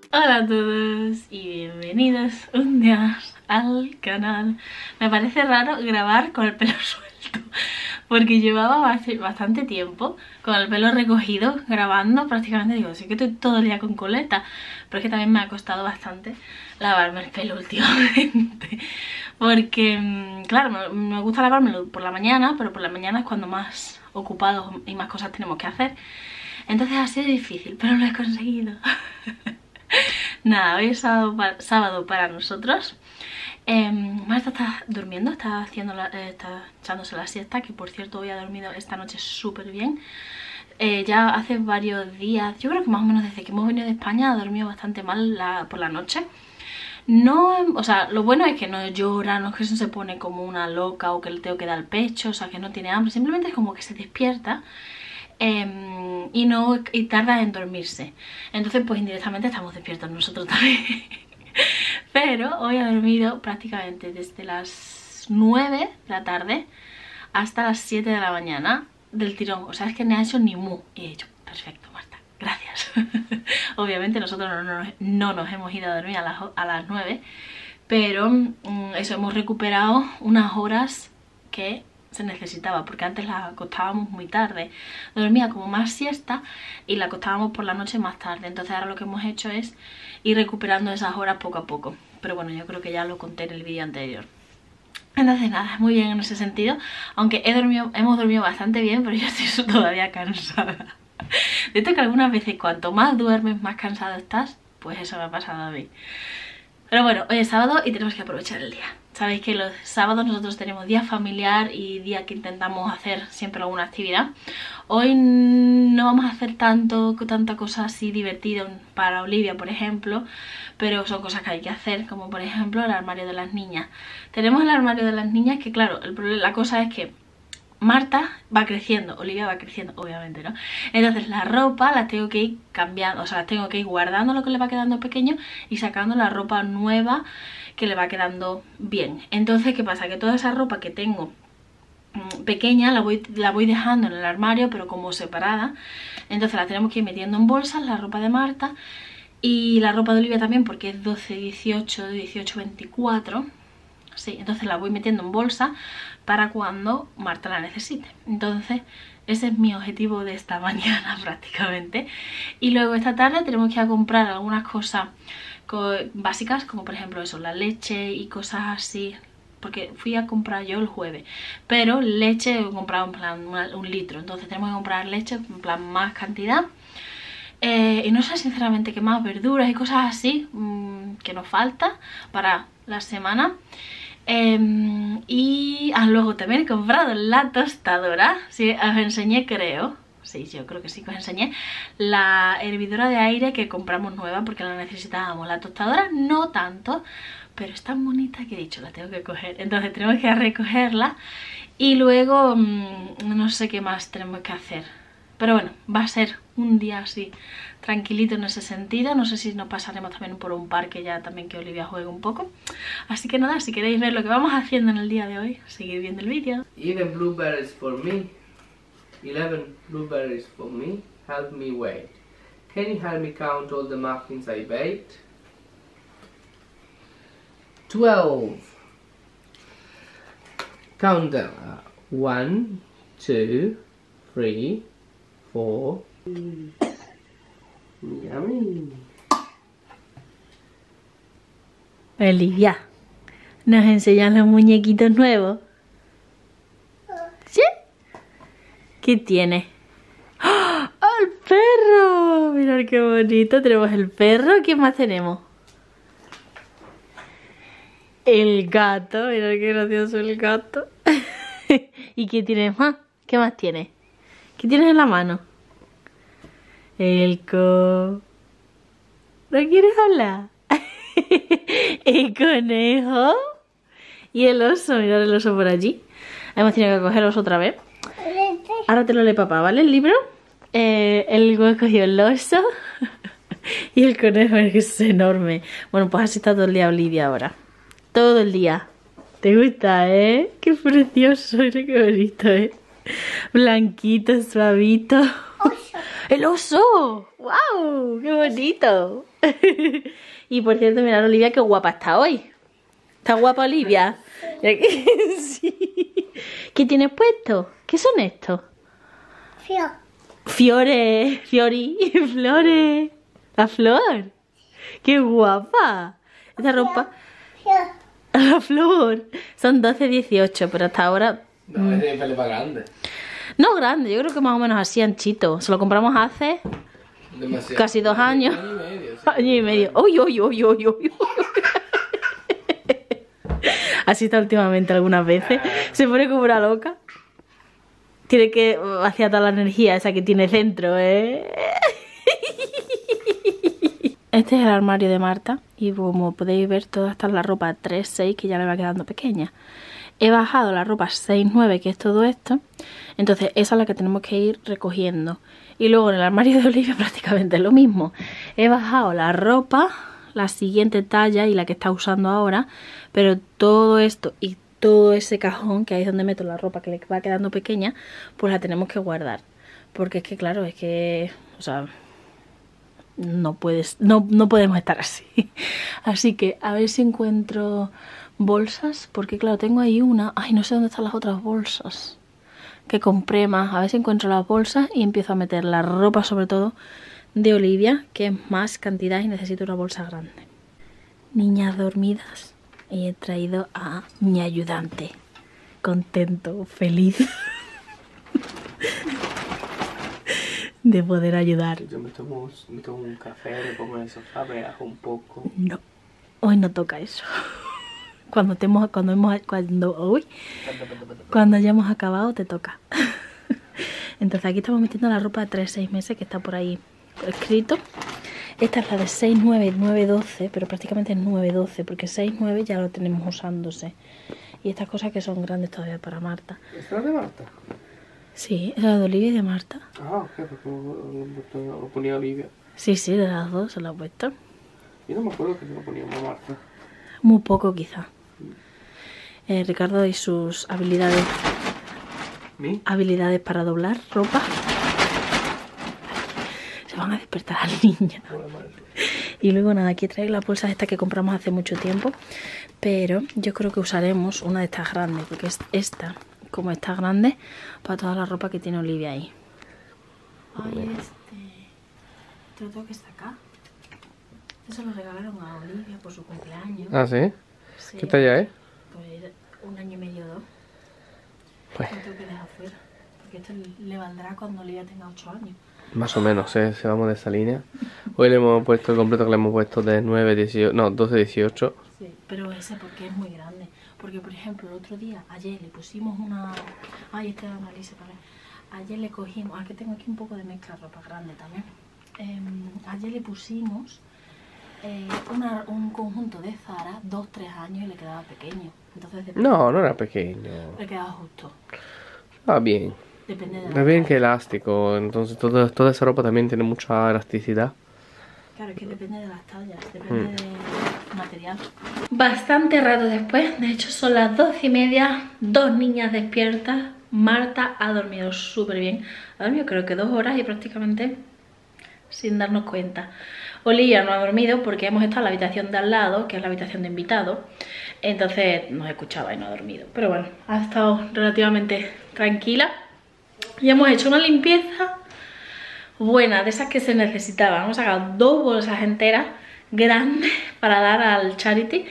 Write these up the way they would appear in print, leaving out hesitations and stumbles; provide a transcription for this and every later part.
Hola a todos y bienvenidos un día más al canal. Me parece raro grabar con el pelo suelto porque llevaba bastante tiempo con el pelo recogido grabando prácticamente. Digo, sí que estoy todo el día con coleta, pero es que también me ha costado bastante lavarme el pelo últimamente porque, claro, me gusta lavármelo por la mañana, pero por la mañana es cuando más ocupados y más cosas tenemos que hacer. Entonces ha sido difícil, pero lo he conseguido. Nada, hoy es sábado para nosotros. Marta está durmiendo, está echándose la siesta, que por cierto hoy ha dormido esta noche súper bien. Ya hace varios días, yo creo que más o menos desde que hemos venido de España ha dormido bastante mal por la noche. No, o sea, lo bueno es que no llora, no es que se pone como una loca o que le tengo que dar el pecho, o sea, que no tiene hambre, simplemente es como que se despierta. Y tarda en dormirse. Entonces pues indirectamente estamos despiertos nosotros también. Pero hoy ha dormido prácticamente desde las 9 de la tarde hasta las 7 de la mañana del tirón. O sea, es que no ha hecho ni mu. Y he dicho, perfecto, Marta, gracias. Obviamente nosotros no nos hemos ido a dormir a las 9, pero eso, hemos recuperado unas horas que se necesitaba, porque antes la acostábamos muy tarde, dormía como más siesta y la acostábamos por la noche más tarde. Entonces ahora lo que hemos hecho es ir recuperando esas horas poco a poco, pero bueno, yo creo que ya lo conté en el vídeo anterior. Entonces nada, muy bien en ese sentido, aunque hemos dormido bastante bien, pero yo estoy todavía cansada. De hecho que algunas veces cuanto más duermes más cansado estás, pues eso me ha pasado a mí. Pero bueno, hoy es sábado y tenemos que aprovechar el día. Sabéis que los sábados nosotros tenemos día familiar y día que intentamos hacer siempre alguna actividad. Hoy no vamos a hacer tanta cosa así divertida para Olivia, por ejemplo, pero son cosas que hay que hacer, como por ejemplo el armario de las niñas. Tenemos el armario de las niñas que, claro, la cosa es que Marta va creciendo, Olivia va creciendo, obviamente, ¿no? Entonces la ropa la tengo que ir cambiando, o sea, la tengo que ir guardando lo que le va quedando pequeño y sacando la ropa nueva que le va quedando bien. Entonces, ¿qué pasa? Que toda esa ropa que tengo pequeña la voy dejando en el armario, pero como separada. Entonces la tenemos que ir metiendo en bolsas, la ropa de Marta y la ropa de Olivia también, porque es 12, 18, 18, 24. Sí, entonces la voy metiendo en bolsa para cuando Marta la necesite. Entonces ese es mi objetivo de esta mañana prácticamente. Y luego esta tarde tenemos que ir a comprar algunas cosas básicas, como por ejemplo eso, la leche y cosas así, porque fui a comprar yo el jueves, pero leche he comprado en plan 1 litro, entonces tenemos que comprar leche en plan más cantidad. Y no sé sinceramente qué más, verduras y cosas así que nos falta para la semana. Y luego también he comprado la tostadora. Sí, os enseñé, creo. Sí, yo creo que sí que os enseñé la hervidora de aire que compramos nueva porque la necesitábamos. La tostadora no tanto, pero es tan bonita que he dicho, la tengo que coger. Entonces tenemos que ir a recogerla y luego no sé qué más tenemos que hacer. Pero bueno, va a ser un día así tranquilito en ese sentido. No sé si nos pasaremos también por un parque ya también, que Olivia juegue un poco. Así que nada, si queréis ver lo que vamos haciendo en el día de hoy, seguid viendo el vídeo. Even blueberries for me. 11 blueberries for me. Help me wait. Can you help me count all the muffins I baked? 12. Count them. 1, 2, 3, 4. Yummy. Olivia, ¿nos enseñan los muñequitos nuevos? ¿Sí? ¿Qué tiene? ¡Oh, el perro! Mirad qué bonito, tenemos el perro. ¿Qué más tenemos? El gato, mirad qué gracioso el gato. ¿Y qué tienes más? ¿Qué más tienes? ¿Qué tienes en la mano? El ¿no quieres hablar? El conejo y el oso, mirad el oso por allí. Hemos tenido que coger el oso otra vez. Ahora te lo lee papá, ¿vale? El libro. El cogió el oso y el conejo es enorme. Bueno, pues así está todo el día Olivia ahora. Todo el día. ¿Te gusta, eh? Qué precioso, mira qué bonito, eh. Blanquito, suavito. ¡El oso! ¡Wow! ¡Qué bonito! Y por cierto, mirad Olivia, qué guapa está hoy. ¿Está guapa Olivia? Sí. ¿Qué tienes puesto? ¿Qué son estos? Fiores. Fiori. Flores. La flor. ¡Qué guapa! Esta ropa... La flor. Son 12-18, pero hasta ahora... No, es de pelo para grande. No grande, yo creo que más o menos así anchito. Se lo compramos hace Demasiado. casi 2 años. Año y medio. Sí. Año y medio. ¡Uy, uy, uy, uy, uy! Así está últimamente algunas veces. Se pone como una loca. Tiene que vaciar toda la energía esa que tiene dentro, ¿eh? Este es el armario de Marta. Y como podéis ver, toda esta es la ropa 3-6 que ya le va quedando pequeña. He bajado la ropa 6-9, que es todo esto. Entonces esa es la que tenemos que ir recogiendo. Y luego en el armario de Olivia prácticamente lo mismo. He bajado la ropa, la siguiente talla y la que está usando ahora. Pero todo esto y todo ese cajón, que ahí es donde meto la ropa que le va quedando pequeña, pues la tenemos que guardar. Porque es que claro, es que... O sea... No podemos estar así. Así que a ver si encuentro bolsas. Porque claro, tengo ahí una. Ay, no sé dónde están las otras bolsas que compré más. A ver si encuentro las bolsas y empiezo a meter la ropa, sobre todo de Olivia, que es más cantidad y necesito una bolsa grande. Niñas dormidas. Y he traído a mi ayudante. Contento, feliz de poder ayudar. Yo me tomo un café, me pongo en el sofá, me relajo un poco. No, hoy no toca eso. Cuando hayamos acabado te toca. Entonces aquí estamos metiendo la ropa de 3-6 meses que está por ahí escrito. Esta es la de 6-9, 9-12, pero prácticamente es 9-12 porque 6-9 ya lo tenemos usándose. Y estas cosas que son grandes todavía para Marta. ¿Esta es de Marta? Sí, es la de Olivia y de Marta. Ah, ok, porque lo ponía Olivia. Sí, sí, de las dos se la he puesto. Yo no me acuerdo que se lo poníamos a Marta. Muy poco quizá. Ricardo y sus habilidades. ¿Mi? Habilidades para doblar ropa. Se van a despertar a la niña. Y luego nada, aquí traigo las bolsas estas que compramos hace mucho tiempo. Pero yo creo que usaremos una de estas grandes, porque es esta, como está grande, para toda la ropa que tiene Olivia ahí. Ay, este otro que está acá. Eso lo regalaron a Olivia por su cumpleaños. Ah, ¿sí? Sí. ¿Qué talla es? Pues 1 año y medio o 2. Pues No tengo que dejar fuera, porque esto le valdrá cuando Olivia tenga 8 años. más o menos, si vamos de esa línea. Hoy le hemos puesto el completo que le hemos puesto de 9, 18, no, 12, 18. Sí, pero ese porque es muy grande. Porque, por ejemplo, el otro día, ayer le pusimos una... Ay, esta era una lisa también. Ayer le cogimos... que tengo aquí un poco de mezcla ropa grande también. Ayer le pusimos un conjunto de Zara, 2-3 años, y le quedaba pequeño. Entonces No, no era pequeño. le quedaba justo. Ah, bien. Depende de la Es bien talla. que elástico, entonces toda esa ropa también tiene mucha elasticidad. Claro, es que depende de las tallas, depende del material. Bastante rato después, de hecho son las 12:30, 2 niñas despiertas. Marta ha dormido súper bien. Ha dormido creo que 2 horas y prácticamente sin darnos cuenta. Olivia no ha dormido porque hemos estado en la habitación de al lado, que es la habitación de invitados. Entonces nos escuchaba y no ha dormido. Pero bueno, ha estado relativamente tranquila. Y hemos hecho una limpieza buena, de esas que se necesitaban. Hemos sacado 2 bolsas enteras grandes para dar al charity.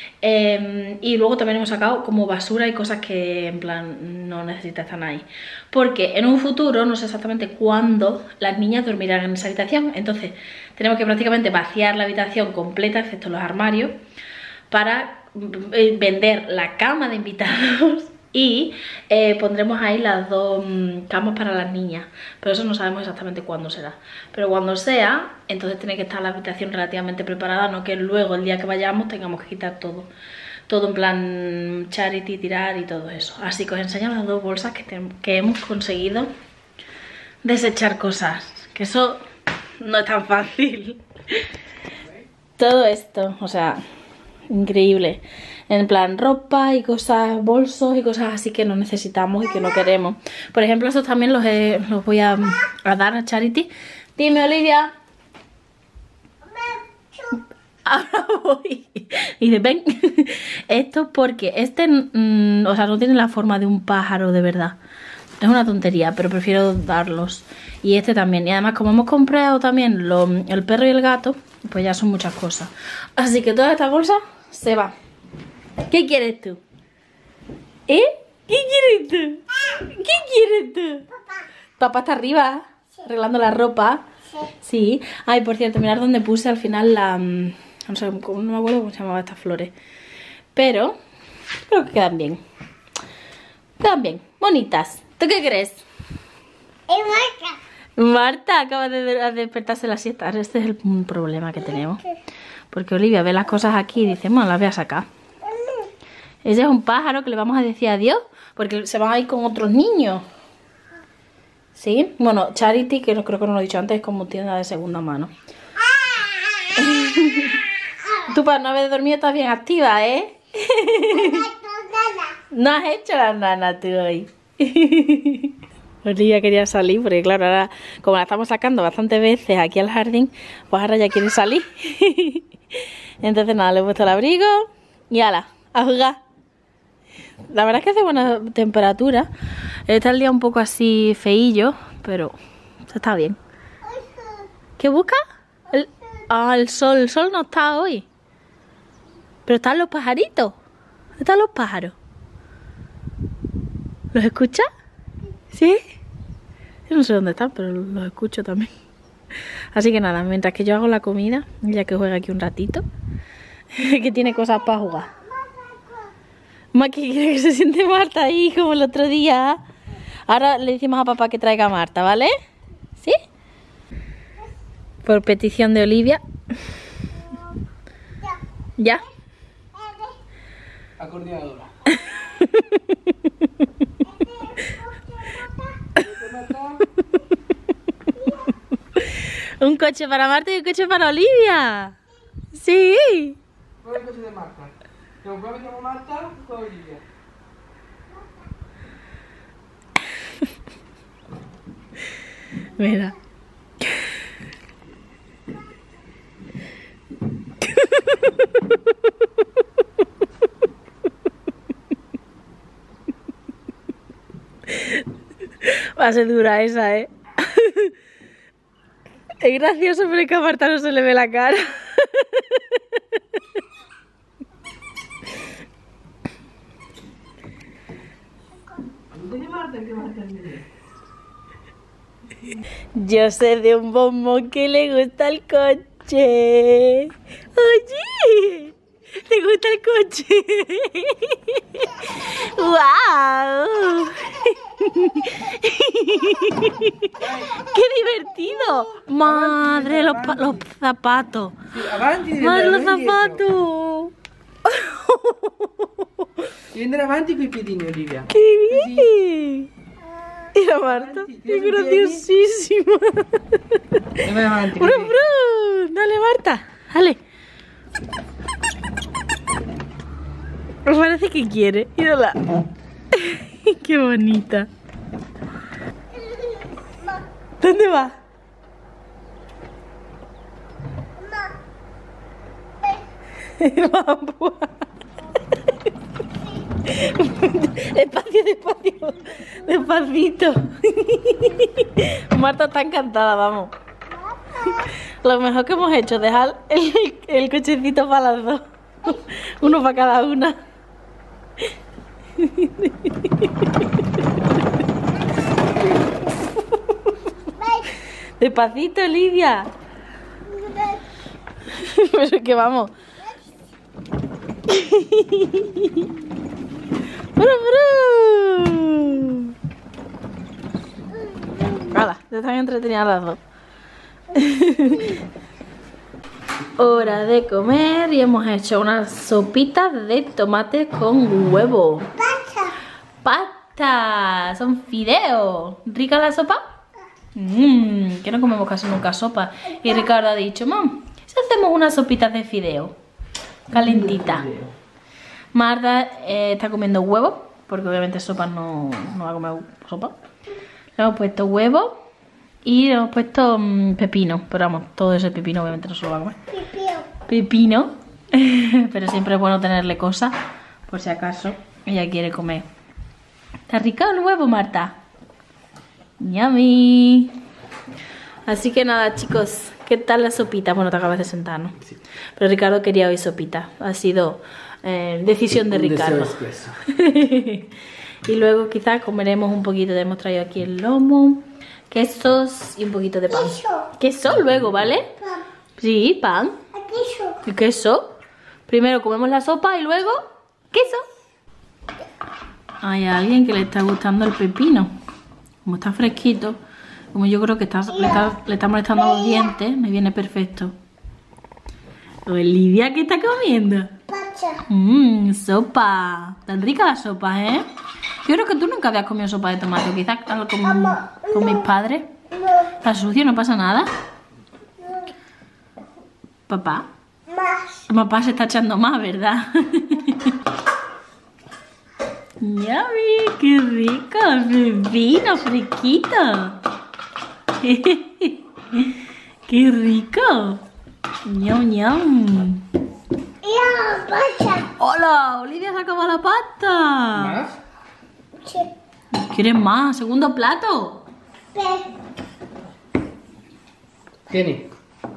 Y luego también hemos sacado como basura y cosas que en plan no necesitan estar ahí. Porque en un futuro, no sé exactamente cuándo, las niñas dormirán en esa habitación. Entonces tenemos que prácticamente vaciar la habitación completa, excepto los armarios, para vender la cama de invitados. Y pondremos ahí las 2 camas para las niñas. Pero eso no sabemos exactamente cuándo será. Pero cuando sea, entonces tiene que estar la habitación relativamente preparada. No que luego, el día que vayamos, tengamos que quitar todo. Todo en plan charity, tirar y todo eso. Así que os enseño las 2 bolsas que hemos conseguido desechar cosas. Que eso no es tan fácil. Todo esto, o sea, increíble. En plan ropa y cosas, bolsos y cosas así que no necesitamos y que no queremos. Por ejemplo, estos también los voy a dar a Charity. Dime, Olivia. Ahora voy. Y dice, ven. Esto porque o sea, no tiene la forma de un pájaro de verdad. Es una tontería, pero prefiero darlos. Y este también. Y además, como hemos comprado también el perro y el gato, pues ya son muchas cosas. Así que toda esta bolsa se va. ¿Qué quieres tú? ¿Eh? ¿Qué quieres tú? ¿Qué quieres tú? Papá está arriba, arreglando la ropa. Sí. Ay, por cierto, mirad dónde puse al final no sé, no me acuerdo cómo se llamaban estas flores. Pero creo que quedan bien. Quedan bien, bonitas. ¿Tú qué crees? Marta acaba de despertarse la siesta. Este es el problema que tenemos. Porque Olivia ve las cosas aquí y dice, bueno, las voy a sacar. Ese es un pájaro que le vamos a decir adiós. Porque se van a ir con otros niños. ¿Sí? Bueno, Charity, que creo que no lo he dicho antes, es como tienda de segunda mano. Tú para no haber dormido estás bien activa, ¿eh? No has hecho la nana tú hoy. Olivia quería salir porque claro, ahora como la estamos sacando bastantes veces aquí al jardín, pues ahora ya quiere salir. Entonces nada, le he puesto el abrigo y ala, a jugar. La verdad es que hace buena temperatura. Está el día un poco así feillo, pero está bien. ¿Qué busca? El sol no está hoy. Pero están los pajaritos. ¿Dónde están los pájaros? ¿Los escuchas? ¿Sí? Yo no sé dónde están, pero los escucho también. Así que nada, mientras que yo hago la comida, ya que juega aquí un ratito, que tiene cosas para jugar. Más que quiere que se siente Marta ahí como el otro día. Ahora le decimos a papá que traiga a Marta, ¿vale? ¿Sí? Por petición de Olivia. ¿Ya? Acordeadora. Un coche para Marta y un coche para Olivia. Sí. ¿Cuál es el coche de Marta? ¿Te lo pruebas como Marta o con Olivia? Mira. Va a ser dura esa, ¿eh? Es gracioso, pero es que a Marta no se le ve la cara. Yo sé de un bombón que le gusta el coche. Oye, ¿te gusta el coche? ¡Guau! ¡Qué divertido! Madre, los zapatos. Madre, los zapatos. Viene avanti con i piedini, Olivia. ¡Qué bien! Mira Marta, es graciosísima. ¡Brum, brum! Dale Marta, dale. Me parece que quiere. Mírala. ¡Qué bonita! ¿Dónde va? Vamos. Despacio, despacio. Despacito. Marta está encantada, vamos. Lo mejor que hemos hecho es dejar el cochecito para las dos. Uno para cada una. Despacito, Olivia. Pero que vamos. Hala, te están entretenidas las dos. Hora de comer y hemos hecho unas sopitas de tomate con huevo. ¡Pasta! Son fideos. ¿Rica la sopa? Que no comemos casi nunca sopa. Y Ricardo ha dicho, mam, si hacemos unas sopitas de fideo calentita. Marta está comiendo huevo, porque obviamente sopa no va a comer sopa. Le hemos puesto huevo y le hemos puesto pepino, pero vamos, todo ese pepino obviamente no se lo va a comer. Pepino, pero siempre es bueno tenerle cosas, por si acaso ella quiere comer. ¿Está rico el huevo, Marta? Yummy. Así que nada, chicos, ¿qué tal la sopita? Bueno, te acabas de sentar, ¿no? Sí. Pero Ricardo quería hoy sopita. Ha sido decisión de Ricardo. Y luego quizás comeremos un poquito. Hemos traído aquí el lomo, quesos y un poquito de pan. Queso luego, ¿vale? Pan. Sí, pan. Queso. ¿Y queso? Primero comemos la sopa y luego queso. Hay alguien que le está gustando el pepino. Como está fresquito, como yo creo que le está molestando los dientes, me viene perfecto. Olivia, ¿qué está comiendo? Sopa. Tan rica la sopa, ¿eh? Yo creo que tú nunca habías comido sopa de tomate, quizás con mis padres. ¿Está sucio? ¿No pasa nada? ¿Papá? Papá se está echando más, ¿verdad? ¡Yummy! ¡Qué rico! ¡Pepino fresquito! ¡Qué rico! ¡Ñam, ñam! ¡Hola! ¡Olivia se acabó la pasta! ¿Más? Sí. ¿Quieres más? ¿Segundo plato? Kenny.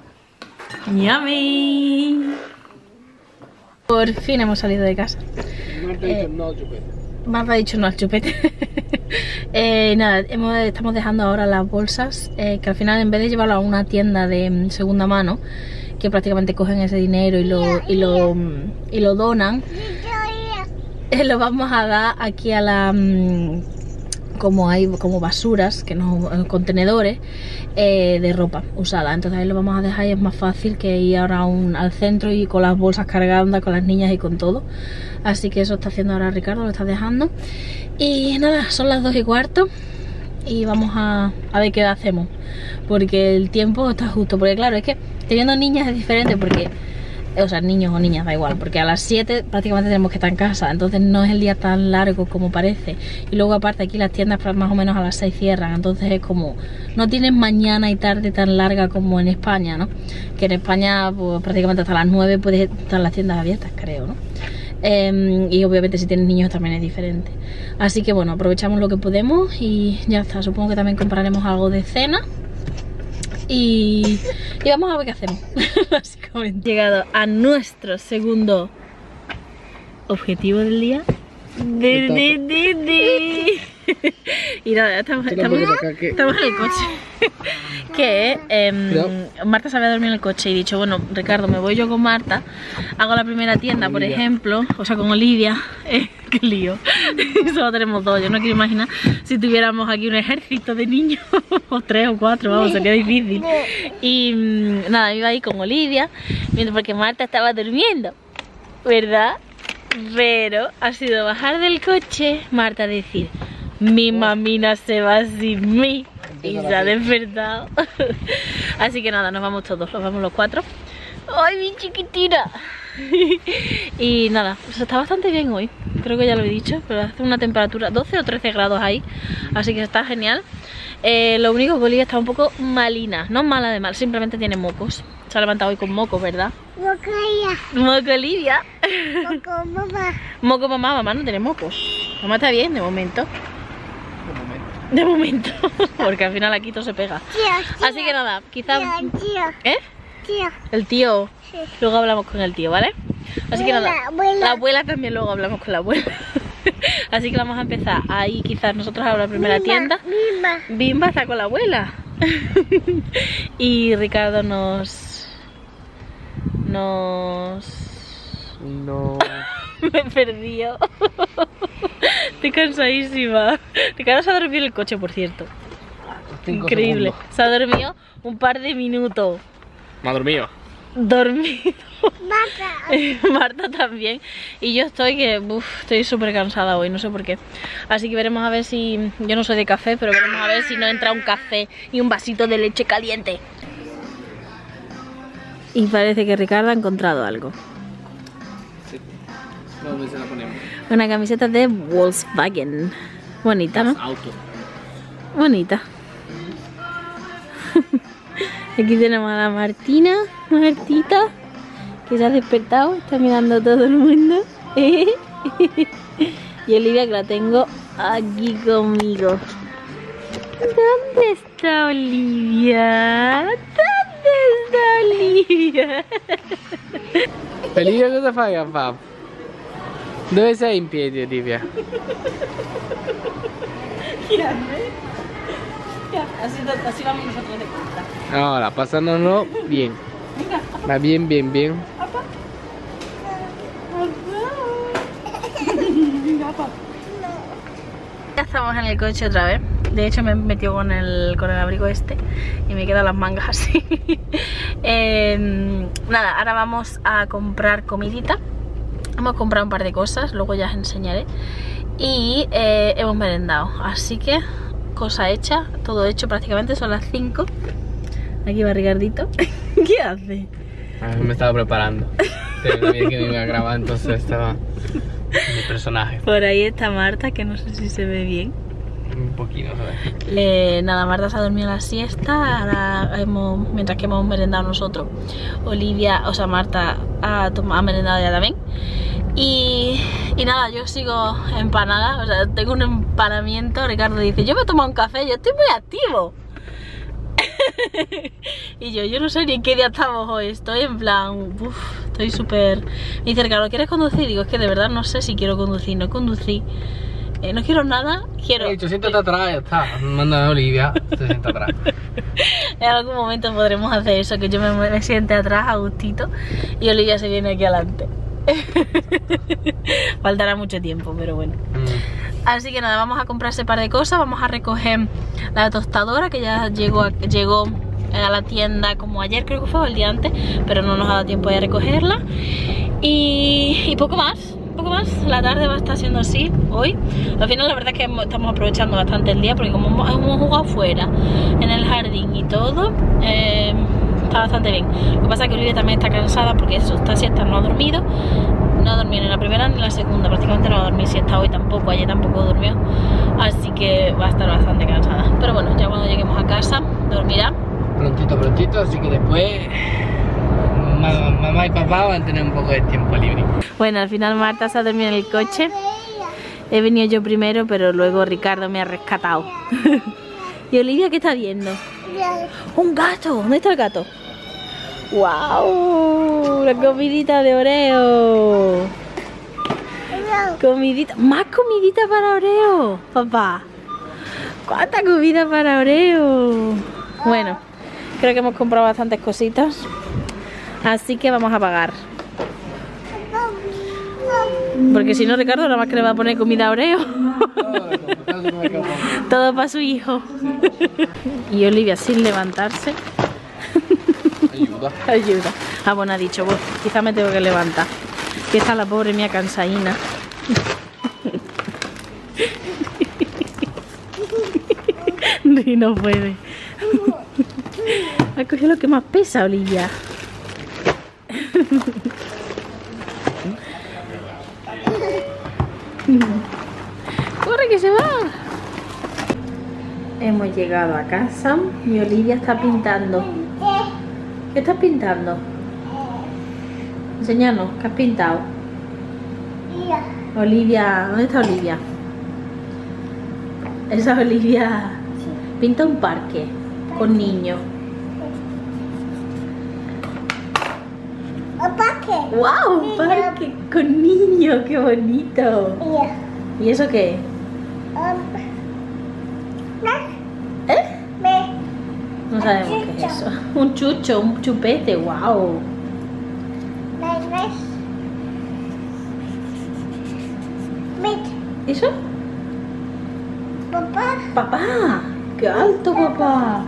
¡Yummy! Por fin hemos salido de casa. Marta ha dicho no al chupete. Nada, estamos dejando ahora las bolsas, que al final en vez de llevarlo a una tienda de segunda mano, que prácticamente cogen ese dinero y lo donan, lo vamos a dar aquí a la... como hay como basuras, que no, contenedores de ropa usada. Entonces ahí lo vamos a dejar y es más fácil que ir ahora al centro y con las bolsas cargadas con las niñas y con todo. Así que eso está haciendo ahora Ricardo, lo está dejando. Y nada, son las 2:15 y vamos a ver qué hacemos, porque el tiempo está justo. Porque claro, es que teniendo niñas es diferente, porque o sea, niños o niñas, da igual, porque a las 7 prácticamente tenemos que estar en casa, entonces no es el día tan largo como parece. Y luego aparte aquí las tiendas más o menos a las 6 cierran, entonces es como, no tienes mañana y tarde tan larga como en España, ¿no? Que en España pues, prácticamente hasta las 9 puedes estar las tiendas abiertas, creo, ¿no? Y obviamente si tienes niños también es diferente. Así que bueno, aprovechamos lo que podemos y ya está. Supongo que también compraremos algo de cena. Y vamos a ver qué hacemos. Básicamente. Llegado a nuestro segundo objetivo del día. Y nada, estamos en el coche. Que Marta se había dormido en el coche y he dicho, bueno, Ricardo, me voy yo con Marta, hago la primera tienda, por ejemplo, o sea, con Olivia. Qué lío. Solo tenemos 2, yo no quiero imaginar si tuviéramos aquí un ejército de niños, o 3 o 4, vamos, sería difícil. Y nada, iba ahí con Olivia, porque Marta estaba durmiendo, ¿verdad? Pero ha sido bajar del coche, Marta decir, mi mamina se va sin mí, y se ha despertado. Así que nada, nos vamos todos, nos vamos los 4. ¡Ay, mi chiquitina! Y nada, pues está bastante bien hoy, creo que ya lo he dicho, pero hace una temperatura 12 o 13 grados ahí, así que está genial. Lo único que Olivia está un poco malina, no mala de mal, simplemente tiene mocos. Se ha levantado hoy con mocos, ¿verdad? Moco Olivia. Moco mamá. Moco mamá, mamá no tiene mocos. Mamá está bien de momento. De momento, porque al final aquí todo se pega. Tío. Así que nada, quizás... ¿Eh? Tío. El tío. Sí. Luego hablamos con el tío, ¿vale? Así que nada, la abuela también luego hablamos con la abuela. Así que vamos a empezar ahí quizás nosotros a la primera tienda. Bimba está con la abuela. Y Ricardo No. Me he perdido. Estoy cansadísima. Ricardo se ha dormido en el coche, por cierto. Increíble. Segundos. Se ha dormido un par de minutos. ¿Me ha dormido? Dormido. Marta también. Y yo estoy súper cansada hoy, no sé por qué. Así que veremos a ver si... Yo no soy de café, pero veremos a ver si nos entra un café y un vasito de leche caliente. Y parece que Ricardo ha encontrado algo. Sí. ¿Dónde se la ponemos? Una camiseta de Volkswagen. Bonita, ¿no? Auto. Bonita. Aquí tenemos a la Martita, que se ha despertado, está mirando a todo el mundo. Y Olivia, que la tengo aquí conmigo. ¿Dónde está Olivia? ¿Dónde está Olivia? Olivia, cosa fai a fa? Dove sei in piedi, Olivia? Así vamos nosotros de compra. Ahora, pasándonos bien. Va bien, bien, bien. Ya estamos en el coche otra vez. De hecho me he metido con el abrigo este y me quedan las mangas así. Nada, ahora vamos a comprar comidita. Hemos comprado un par de cosas, luego ya os enseñaré. Y hemos merendado, así que cosa hecha, todo hecho prácticamente, son las 5. Aquí va Ricardito. ¿Qué hace? Me estaba preparando. Sabía que me iba a grabar, entonces estaba mi personaje. Por ahí está Marta, que no sé si se ve bien. Un poquito, ¿sabes? Nada, Marta se ha dormido la siesta. Ahora mientras que hemos merendado nosotros, Olivia, o sea Marta ha merendado ya también. Y nada, yo sigo empanada, o sea, tengo un empanamiento. Ricardo dice, yo me he tomado un café, yo estoy muy activo. Y yo no sé ni en qué día estamos hoy, estoy en plan, estoy súper... Me dice Ricardo, ¿quieres conducir? Digo, es que de verdad no sé si quiero conducir, no conducí. No quiero nada, quiero... siéntate atrás, ya está. Manda a Olivia, se sienta atrás. En algún momento podremos hacer eso, que yo me siente atrás a gustito y Olivia se viene aquí adelante. Faltará mucho tiempo, pero bueno. Así que nada, vamos a comprar ese par de cosas. Vamos a recoger la tostadora, que ya llegó a la tienda como ayer, creo que fue, o el día antes, pero no nos ha dado tiempo de recogerla. Y poco más. La tarde va a estar siendo así hoy. Al final la verdad es que estamos aprovechando bastante el día, porque como hemos jugado fuera, en el jardín y todo, está bastante bien. Lo que pasa es que Olivia también está cansada, porque esta siesta no ha dormido. No ha dormido ni en la primera ni en la segunda, prácticamente no va a dormir siesta hoy tampoco, ayer tampoco durmió. Así que va a estar bastante cansada. Pero bueno, ya cuando lleguemos a casa dormirá. Prontito, así que después mamá y papá van a tener un poco de tiempo libre. Bueno, al final Marta se ha dormido en el coche. He venido yo primero, pero luego Ricardo me ha rescatado. ¿Y Olivia qué está viendo? ¡Un gato! ¿Dónde está el gato? ¡Wow! La comidita de Oreo. Comidita. ¡Más comidita para Oreo, papá! ¡Cuánta comida para Oreo! Bueno, creo que hemos comprado bastantes cositas, así que vamos a pagar. Porque si no, Ricardo nada más que le va a poner comida a Oreo. Todo para su hijo. Y Olivia sin levantarse. Ayuda. Ah, bueno, ha dicho, pues, quizá me tengo que levantar. Que está la pobre mía cansadina. Y no puede. Ha cogido lo que más pesa, Olivia. ¡Corre que se va! Hemos llegado a casa y Olivia está pintando. ¿Qué estás pintando? Enséñanos, ¿qué has pintado? Olivia, ¿dónde está Olivia? Esa Olivia pinta un parque con niños. ¡Wow! Un parque con niños, qué bonito. ¿Y eso qué? ¿Eh? No sabemos qué es eso. Un chucho, un chupete, wow. ¿Eso? Papá. ¡Papá! ¡Qué alto, papá!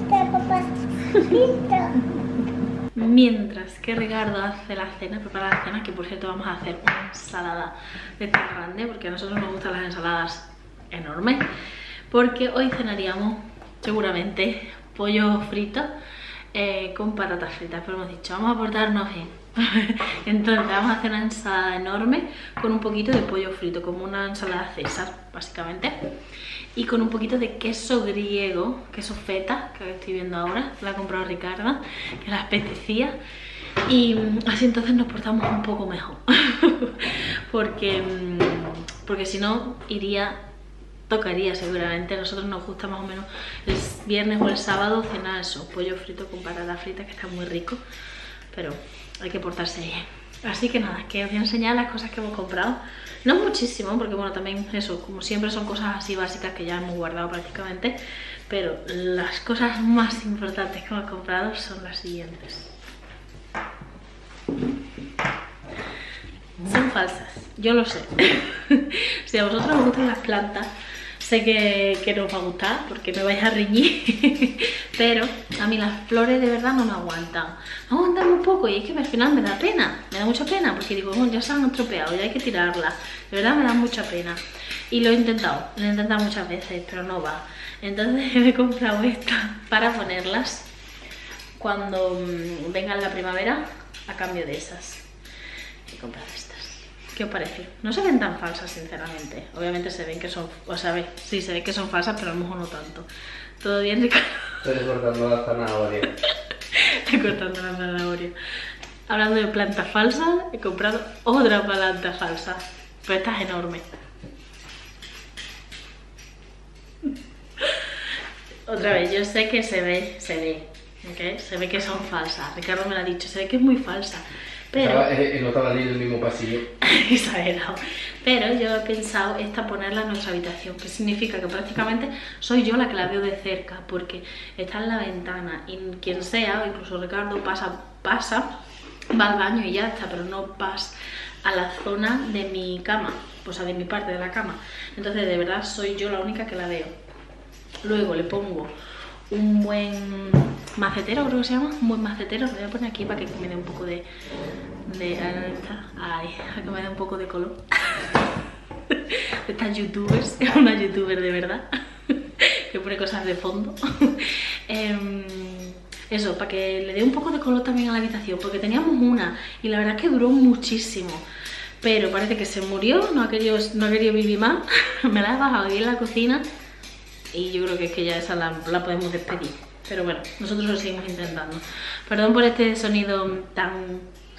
Mientras que Ricardo hace la cena, prepara la cena, que por cierto vamos a hacer una ensalada de tan grande, porque a nosotros nos gustan las ensaladas enormes, porque hoy cenaríamos seguramente pollo frito con patatas fritas, pero hemos dicho, vamos a portarnos bien. Entonces vamos a hacer una ensalada enorme con un poquito de pollo frito, como una ensalada César, básicamente. Y con un poquito de queso griego, queso feta, que estoy viendo ahora, la ha comprado Ricarda, que la apetecía. Y así entonces nos portamos un poco mejor. porque si no, tocaría seguramente. A nosotros nos gusta más o menos el viernes o el sábado cenar eso, pollo frito con patatas fritas, que está muy rico. Pero hay que portarse bien. Así que nada, que os voy a enseñar las cosas que hemos comprado. No muchísimo, porque bueno, también eso, como siempre son cosas así básicas que ya hemos guardado prácticamente. Pero las cosas más importantes que hemos comprado son las siguientes. Son falsas, yo lo sé. Si a vosotros os gustan las plantas, sé que no os va a gustar porque me vais a reñir. Pero a mí las flores de verdad no me aguantan. Me aguantan un poco y es que al final me da pena. Me da mucha pena porque digo, bueno, ya se han estropeado, ya hay que tirarlas. De verdad me da mucha pena. Y lo he intentado muchas veces, pero no va. Entonces me he comprado esta para ponerlas cuando venga la primavera a cambio de esas. He comprado estas. ¿Qué os parece? No se ven tan falsas, sinceramente. Obviamente se ven que son... O sea, sí, se ve que son falsas, pero a lo mejor no tanto. ¿Todo bien, Ricardo? Estoy cortando la zanahoria. Estoy cortando la zanahoria. Hablando de plantas falsas, he comprado otra planta falsa. Pero esta es enorme. Otra vez, yo sé que se ve. ¿Okay? Se ve que son falsas. Ricardo me lo ha dicho, se ve que es muy falsa. Pero... no estaba allí en el mismo pasillo. Exagerado. Pero yo he pensado esta ponerla en nuestra habitación, que significa que prácticamente soy yo la que la veo de cerca, porque está en la ventana y quien sea, o incluso Ricardo pasa, va al baño y ya está, pero no pasa a la zona de mi cama, o sea, de mi parte de la cama. Entonces de verdad soy yo la única que la veo. Luego le pongo un buen macetero, creo que se llama, un buen macetero. Lo voy a poner aquí para que me dé un poco de ay, para que me dé un poco de color. Estas youtubers, una youtuber de verdad, que pone cosas de fondo. Eso, para que le dé un poco de color también a la habitación, porque teníamos una y la verdad es que duró muchísimo. Pero parece que se murió, no ha querido vivir más. Me la he bajado y en la cocina. Y yo creo que es que ya esa la podemos despedir. Pero bueno, nosotros lo seguimos intentando. Perdón por este sonido tan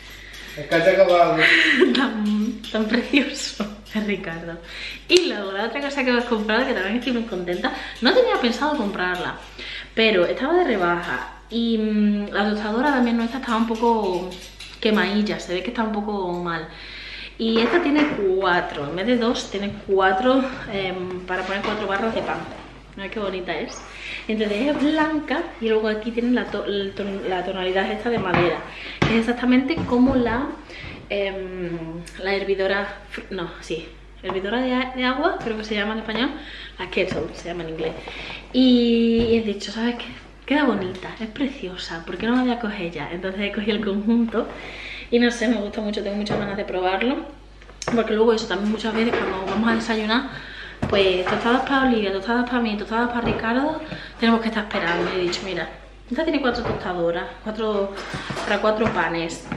precioso, Ricardo. Y luego la otra cosa que hemos comprado, que también estoy muy contenta. No tenía pensado comprarla, pero estaba de rebaja. Y la tostadora también nuestra estaba un poco quemadilla. Se ve que está un poco mal. Y esta tiene 4, en vez de 2 tiene 4 para poner 4 barras de pan. Mira qué bonita es. Entonces es blanca y luego aquí tienen la tonalidad esta de madera. Es exactamente como la hervidora, hervidora de agua, creo que se llama en español. La kettle se llama en inglés. Y he dicho, ¿sabes qué? Queda bonita, es preciosa, ¿por qué no la voy a coger ya? Entonces he cogido el conjunto y no sé, me gusta mucho, tengo muchas ganas de probarlo. Porque luego eso también muchas veces cuando vamos a desayunar, pues tostadas para Olivia, tostadas para mí, tostadas para Ricardo, tenemos que estar esperando. Y he dicho, mira, esta tiene 4 tostadoras, para 4 panes,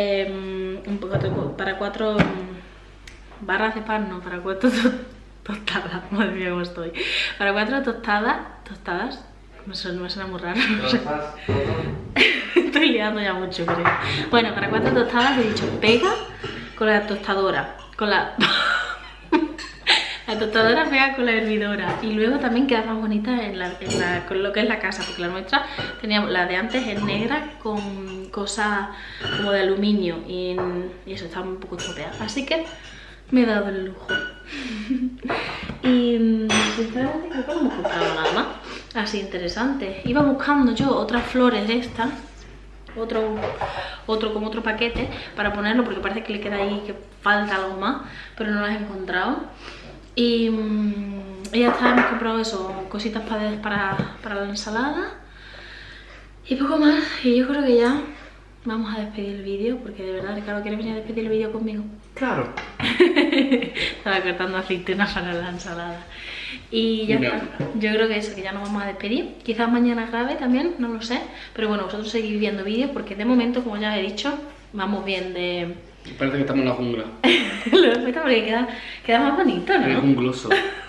para 4 barras de pan, no, para 4 tostadas, madre mía cómo estoy, para 4 tostadas, no me suena muy raro, no sé. Estoy liando ya mucho, creo. Bueno, para 4 tostadas he dicho, pega con la tostadora, la tostadora pega con la hervidora y luego también queda más bonita con lo que es la casa, porque la nuestra teníamos, la de antes es negra con cosas como de aluminio y eso estaba un poco estropeada, así que me he dado el lujo. Y sinceramente creo que no hemos comprado nada más así interesante. Iba buscando yo otras flores de estas, como otro paquete para ponerlo, porque parece que le queda ahí que falta algo más, pero no las he encontrado. Y ya está, hemos comprado eso, cositas para la ensalada y poco más. Y yo creo que ya vamos a despedir el vídeo, porque de verdad, Ricardo, ¿quieres venir a despedir el vídeo conmigo? Claro. Estaba cortando aceitunas para la ensalada. Y ya No. está. Yo creo que eso, que ya nos vamos a despedir. Quizás mañana grabe también, no lo sé. Pero bueno, vosotros seguís viendo vídeos porque de momento, como ya he dicho, vamos bien de... Parece que estamos en la jungla. Lo he puesto porque queda más bonito, Es ¿no? jungloso.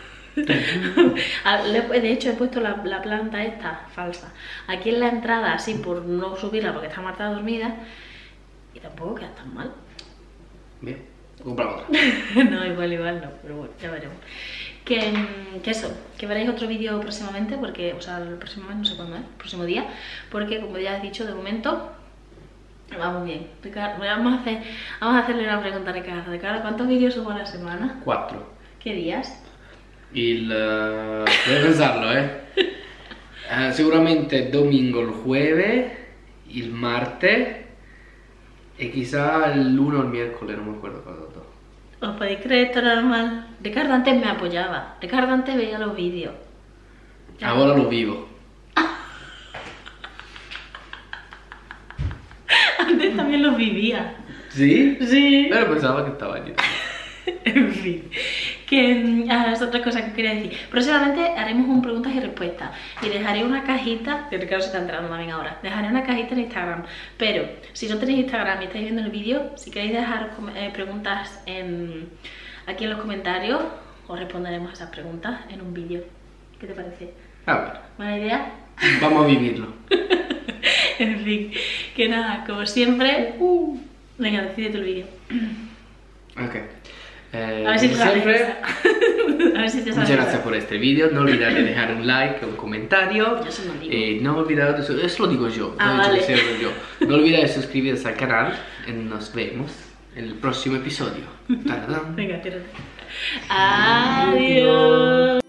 De hecho, he puesto la planta esta falsa aquí en la entrada, así por no subirla porque está Marta dormida. Y tampoco queda tan mal. Bien, compramos otra. No, igual no, pero bueno, ya veremos. Que eso, que veréis otro vídeo próximamente, porque, o sea, el próximo mes, no sé cuándo es, el próximo día, porque como ya he dicho, de momento vamos bien. Vamos a hacerle una pregunta a Ricardo. Ricardo, ¿cuántos vídeos subo a la semana? 4. ¿Qué días? Devo pensarlo, sicuramente domingo, il jueves, il martes e chissà il lunes o il miércoles, non mi acuerdo cuál de los dos. ¿Os podéis creer esto normal? Ricardo antes me apoyaba. Ricardo antes veía los vídeos. Ahora lo vivo. Antes también los vivía. ¿Sí? Sí. Pero pensaba que estaba allí. En fin, que es otra cosa que quería decir. Próximamente haremos un preguntas y respuestas y dejaré una cajita, que Ricardo se está entrando también ahora, dejaré una cajita en Instagram, pero si no tenéis Instagram y estáis viendo el vídeo, si queréis dejar preguntas aquí en los comentarios, os responderemos a esas preguntas en un vídeo. ¿Qué te parece? A ver, ¿Buena idea? vamos a vivirlo. En fin, que nada, como siempre, venga, decídete el vídeo. Ok. A ver si te como siempre, A ver si te muchas gracias por este vídeo. No olvidéis de dejar un like, un comentario. Yo eso no digo. No olvidéis de eso lo digo yo. Ah, lo he dicho vale. siempre yo. No olvidéis de suscribiros al canal. Y nos vemos en el próximo episodio. Taradán. Venga, tírate. Adiós.